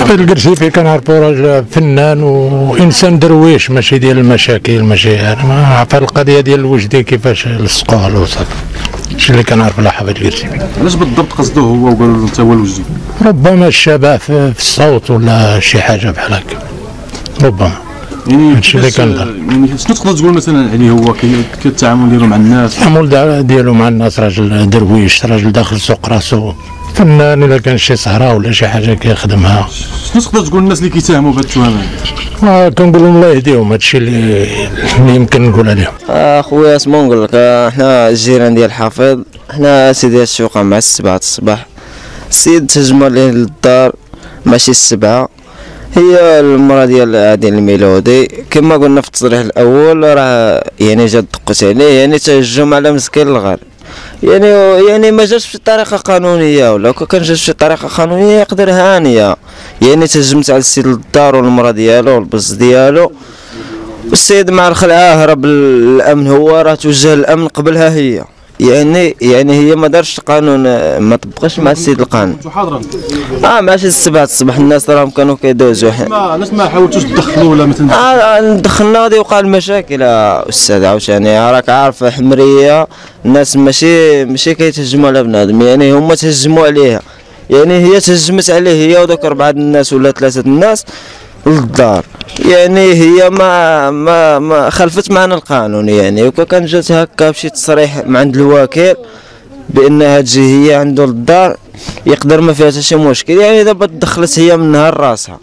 القرسيفي كنعرفو راجل فنان وانسان درويش، ماشي ديال المشاكل، ماشي انا ما عارف القضيه ديال الوجدي كيفاش لصقوها له وصافي. هادشي اللي كنعرف على حافظ القرسيفي. علاش بالضبط قصدوه هو وقالوا له انت هو الوجدي؟ ربما الشبه في الصوت ولا شي حاجه بحال هكا، ربما. يعني هادشي اللي كنظن. يعني شنو تقدر تقول مثلا عليه هو كالتعامل ديالو مع الناس؟ التعامل ديالو مع الناس راجل درويش، راجل داخل سوق راسو، فنان. الا كان شي سهره ولا شي حاجه كيخدمها. شنو تقدر تقول للناس اللي كيتهموا بهذه التهمات؟ كنقول لهم الله يهديهم، هادشي اللي يمكن نقول عليهم. اخويا اسمو نقول لك، حنا الجيران ديال حافظ، حنا سيدي الشوقه مع 7 الصباح، السيد تهجموا عليه للدار، ماشي 7، هي المراه ديال الميلودي كما قلنا في التصريح الاول، راه يعني جات دقت عليه، يعني تهجم على مسكين الغار، يعني ما جاش في طريقه قانونيه، ولا كان جات في طريقه قانونيه يقدر هانيه، يعني تهجمت على السيد للدار والمراه ديالو والبز ديالو، والسيد مع الخلعه هرب الامن، هو راه توجه الامن قبلها هي، يعني هي ما دارش القانون، ما طبقش مع السيد القانون. كنتو حاضرين؟ ماشي 7 الصباح، الناس راهم كانوا كيدوزوا. علاش ما حاولتوش تدخلوا ولا مثلا؟ دخلنا غادي يوقع المشاكل استاذ عاوتاني، راك عارف حمريه، الناس ماشي كيتهجموا على بنادم، يعني هما تهجموا عليها، يعني هي تهجمت عليه هي ودوك 4 الناس ولا 3 الناس للدار، يعني هي ما خالفت معنا القانون، يعني وكان جات هكا بشي تصريح من عند الوكيل بانها تجي هي عنده للدار يقدر ما فيها حتى شي مشكل، يعني دابا تدخلت هي من نهار راسها.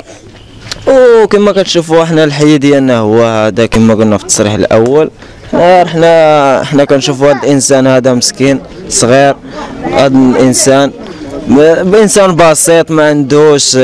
وكما كتشوفوا حنا الحي ديالنا هو هذا كما قلنا في التصريح الاول، حنا كنشوفوا هذا الانسان هذا مسكين صغير، هذا الانسان انسان بسيط ما عندوش،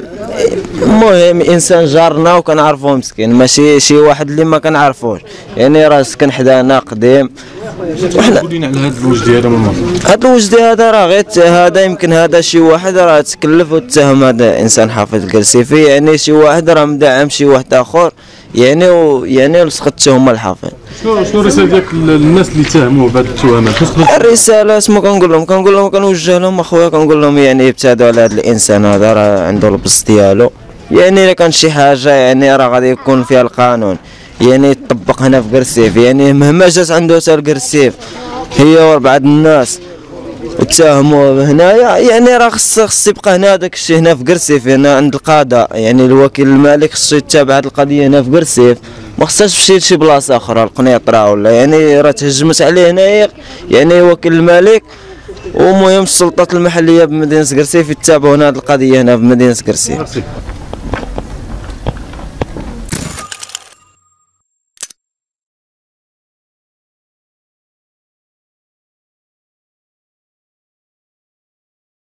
المهم انسان جارنا وكنعرفوه مسكين، ماشي شي واحد اللي ما كنعرفوش، يعني راه سكن حدانا قديم. وحنا قولينا على هذا الوجدي هذا من مصر. هذا الوجدي هذا راه غير هذا يمكن هذا شي واحد راه تكلف وتهم هذا انسان حافظ القرسيفي، يعني شي واحد راه مدعم شي واحد اخر، يعني لصقت التهمه الحافظ. شنو الرساله ديالك للناس اللي تهموه بهذه التهمات؟ الرساله اسمو كنقول لهم كنوجه لهم اخويا، كنقول لهم يعني يبتعدوا على هذا الانسان هذا، راه عنده البص ديالو، يعني الا كان شي حاجه يعني راه غادي يكون فيها القانون، يعني يطبق هنا في قرسيف، يعني مهما جات عنده حتى القرسيف هي و4 الناس وتهموا هنايا، يعني راه خص يبقى هنا داك الشيء هنا في قرسيف، هنا عند القضاء، يعني الوكيل المالك خصو يتابع هذه القضيه هنا في قرسيف، ما خصهاش تمشي لشي بلاصه اخرى القنيطره ولا، يعني راه تهجمت عليه هنايا، يعني وكيل الملك ومهم السلطات المحليه بمدينه قرسيف يتابعوا هنا هذه القضيه هنا في مدينه قرسيف.